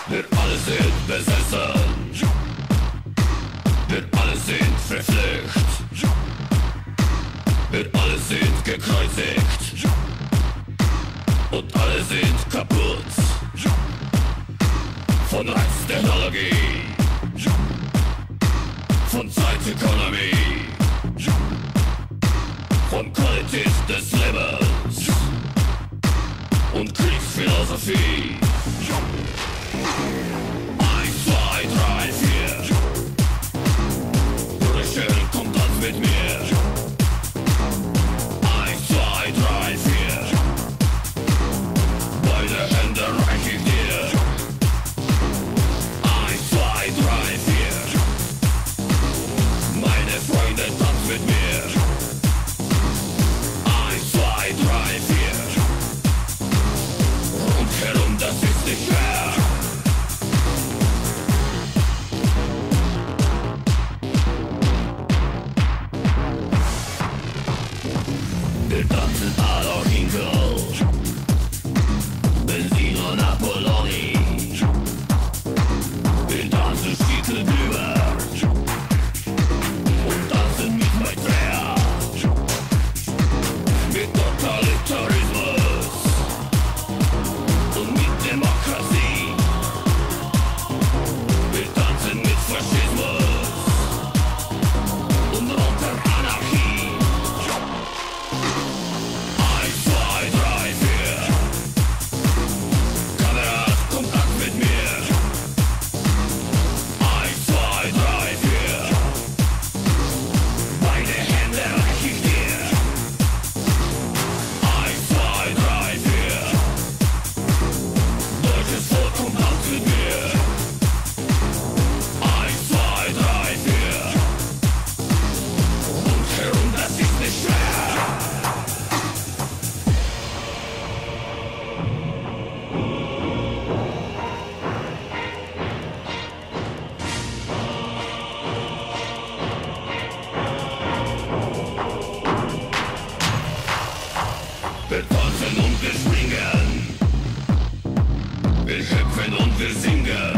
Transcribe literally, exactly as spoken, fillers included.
Wir alle sind besessen, wir alle sind verflucht, wir alle sind gekreuzigt und alle sind kaputt von Reiztechnologie, von Zeitökonomie, von Qualität des Lebens und Kriegsphilosophie. Eins, zwei, drei, vier. Brüchen, komm, tanz mit mir. Eins, zwei, drei, vier. Beide Hände reich ich dir. Eins, zwei, drei, vier. Meine Freunde, tanz mit mir. Eins, zwei, drei, vier. Rundherum, das ist nicht fair. Wir tanzen Adolf Hinkel, Benzino Napoloni. Wir tanzen Schickelbüber und tanzen mit Maitreya, mit Totalitarismus und mit Demokratie. Wir tanzen mit Faschismus und unter Anarchie. Eins, zwei, drei, vier. Kamerad, komm, tanz mit mir. Eins, zwei, drei, vier. Beide Hände reich ich dir. Eins, zwei, drei, vier. Deutsches Volk, komm, tanz mit mir. Eins, zwei, drei, vier. Und herum, das ist nicht schwer. Wir tanzen und wir springen, wir hüpfen und wir singen.